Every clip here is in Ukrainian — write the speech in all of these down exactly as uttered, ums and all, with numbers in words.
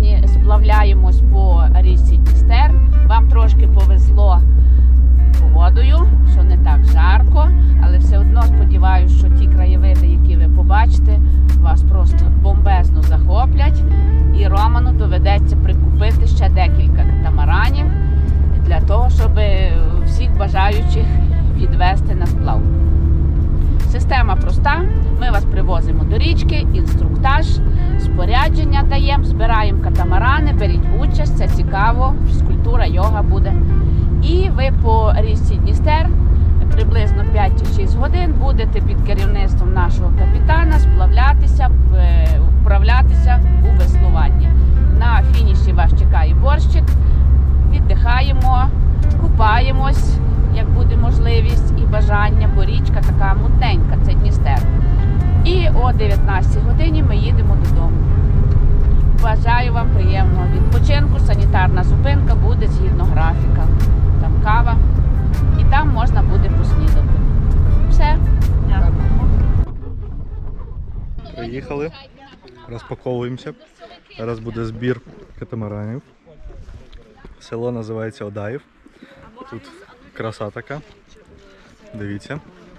сьогодні сплавляємось по річці Дністер. Вам трошки повезло погодою, що не так жарко, але все одно сподіваюся, що ті краєвиди, які ви побачите, вас просто бомбезно захоплять. І Роману доведеться прикупити ще декілька катамаранів для того, щоб всіх бажаючих відвести на сплав. Система проста. Ми вас привозимо до річки, інструктаж, спорядження даємо, збираємо катамарани, беріть участь, це цікаво, фізкультура, йога буде. І ви по річці Дністер приблизно п'ять чи шість годин будете під керівництвом нашого капітана сплавлятися, вправлятися у веслуванні. На фініші вас чекає борщик, віддихаємо, купаємось, як буде можливість і бажання, бо річка така мутненька, це Дністер. І о дев'ятнадцятій годині ми їдемо додому. Бажаю вам приємного відпочинку, санітарна зупинка буде згідно графіка. Там кава і там можна буде поснідати. Все. Приїхали, розпаковуємося. Зараз буде збір катамаранів. Село називається Одаїв. Тут краса така. Дивіться.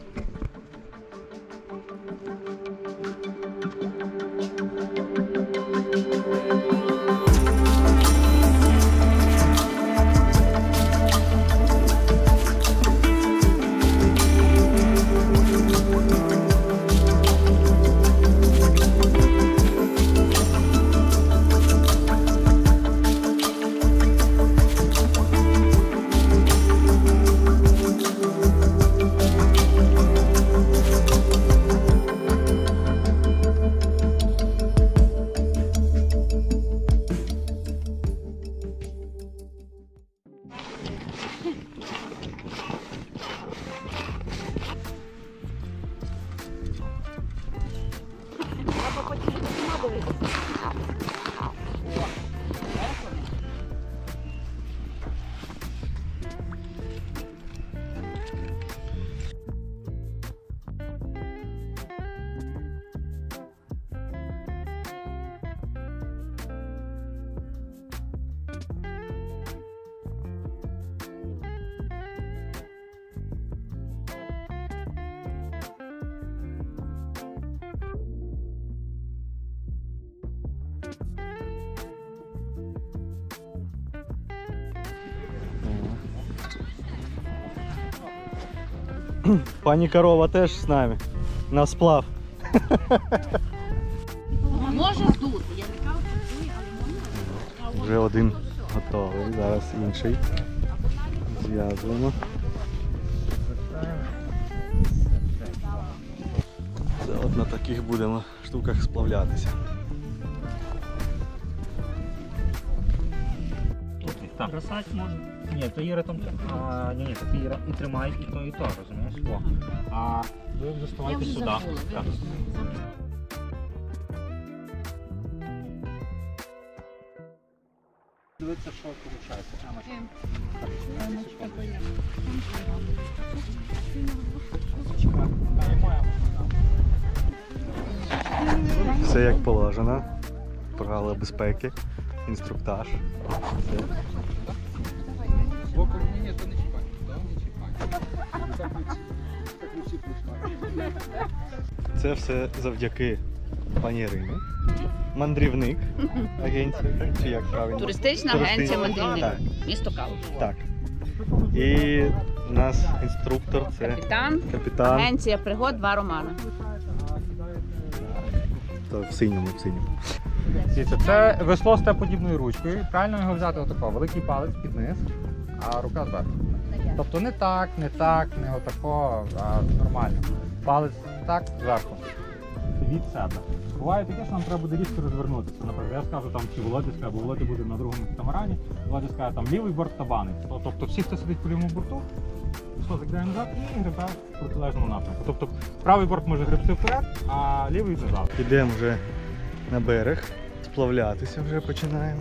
Пані корова теж з нами. На сплав. Може здути. Я не кажу, що здує, але можна. Вже один готовий, зараз інший. Зв'язуємо. Це от на таких будемо штуках сплавлятися. Так, бросати можна. Ні, то Іра там, а, ні, ні, то Іра і тримає і то, і то, розумієш? О. А ви вже ставайте сюди. Так. Дивіться, що виходить. Все як положено. Правила безпеки, інструктаж. Все. Це все завдяки пані Ірині. Мандрівник агенції, так? Чи як правильно? Туристична агенція «Мандрівник». Так. Місто Калуш. Так. І у нас інструктор це Капітан. капітан. Агенція пригод два Романа. То в синьому, в синьому. Це весло з Т-подібною ручкою. Правильно його взяти отако. Великий палець під низ, а рука зверху. Тобто не так, не так, не отако, а нормально. Палець так, зверху. Від себе. Буває таке, що нам треба буде різко розвернутися. Наприклад, я скажу там, чи Володя скаже, бо Володя буде на другому катамарані, Володя скаже, там лівий борт табанить. Тобто всі, хто сидить по лівому борту, весло закидає назад і гребе в протилежному напрямку. Тобто правий борт може гребти вперед, а лівий назад. Йдемо вже на берег, сплавлятися вже починаємо.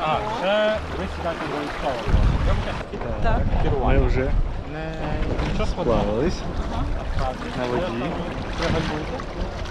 А, ще ви сідайте обов'язково. Так. Ми вже Не, нічого складного. сплавились на воді. Пригальмуйте.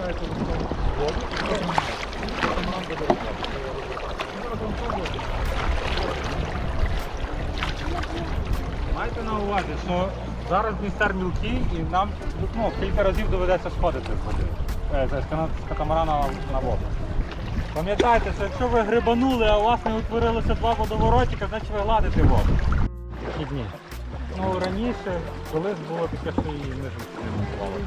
Майте на увазі, що зараз містер мілкий і нам ну, кілька разів доведеться сходити з води. Е, з кана- з катамарана на воду. Пам'ятайте, що якщо ви грибанули, а у вас не утворилося два водоворотика, значить ви гладите воду. Які дні? Ну раніше, колись було таке, що і ми ж не монтували.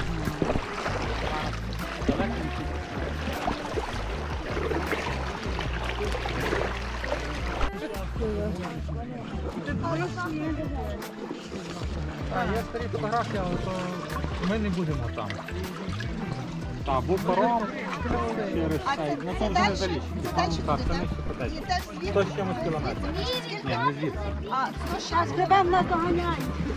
Так, є старі фотографії, але то ми не будемо там. Так, був паром через цей, ну то вже не за річку. Так, це не Потечі. Сто з чимось кілометрів. Ні, не звідси. А, ну зараз грибем нас доганяємо.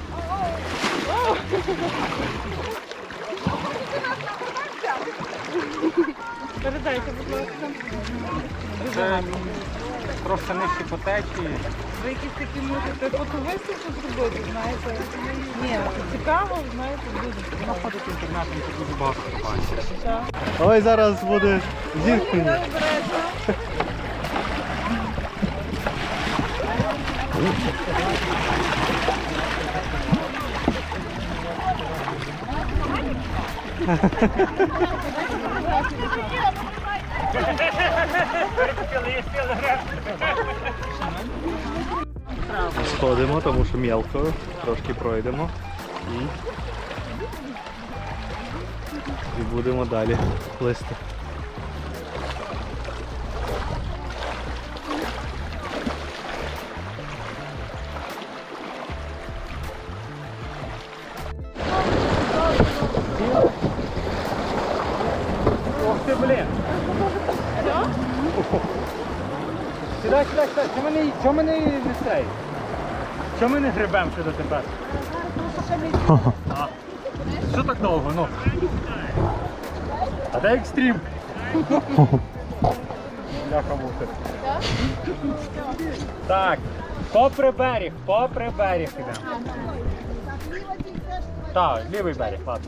Передайте, будь ласка. Це трошки нижче по течії. Ви якісь такі можете фотовиставку зробити, знаєте? Ні, цікаво, знаєте, дуже. Знаходити інтернетом, тут дуже багато бачиш. Ой, зараз буде зіткнення. Сходимо, тому що мелко, трошки пройдемо і, і будемо далі плисти. Ох ти, блін! Сідай, сідай, сідай. Чому мене, чому мене не цей? Чому ми не грибемо ще до тебе? А. Що так довго, ну? А де екстрім? Бляха мусить. Так, попри берег, попри берег ідемо. Так, лівий берег, ладно.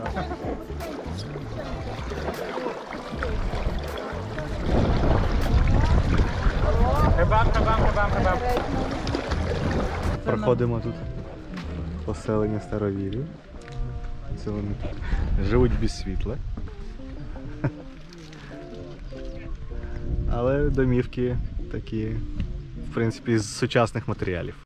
Грибам, грибам, грибам, грибам. Проходимо тут поселення старовірів. Це вони живуть без світла. Але домівки такі, в принципі, з сучасних матеріалів.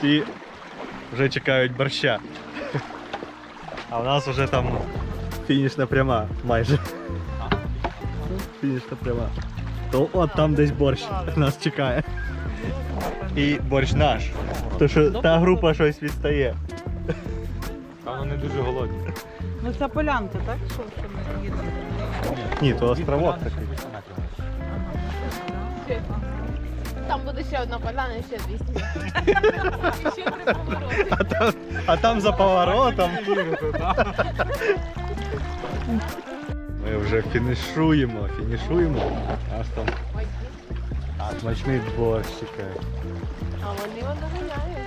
і вже чекають борща. А у нас вже там фінішна пряма майже. Фінішна пряма. То от там десь борщ нас чекає. І борщ наш. То що та група щось відстає. Там вони дуже голодні. Ну це полянка, так? Що, що ми їдемо? Ні, то островок такий. Там буде ще одна поляна і ще двісті. Ще три повороти. А там, а там за поворотом. Ми вже фінішуємо, фінішуємо. Аж там смачний борщ чекає. А вони його доганяють.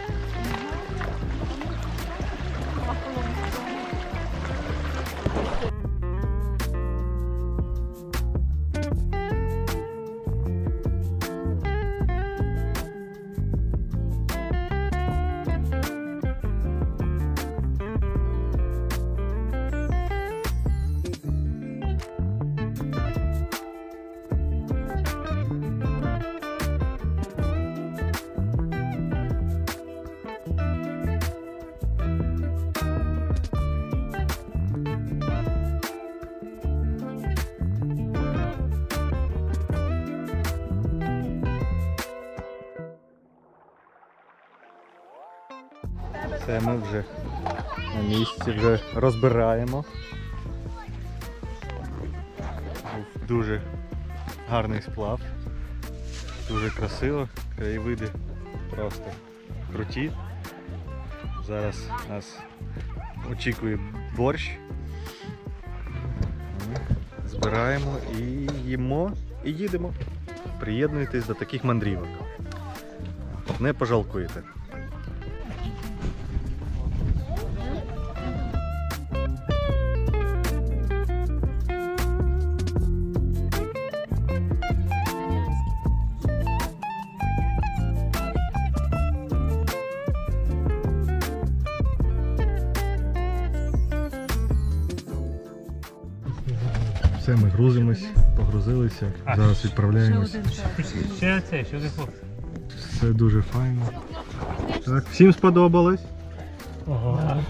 Це ми вже на місці, вже розбираємо. Був дуже гарний сплав, дуже красиво, краєвиди просто круті. Зараз нас очікує борщ. Ми збираємо і їмо, і їдемо. Приєднуйтесь до таких мандрівок. Не пожалкуєте. Все, ми грузимось, погрузилися, зараз відправляємось. Ще це, що ти хлопці? Все дуже файно. Так, всім сподобалось? Ага.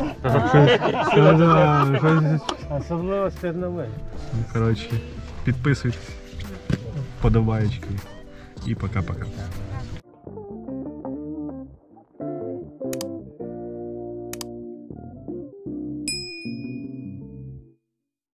Особливо з терновим. Коротше, підписуйтесь, подобаєчки і пока-пока.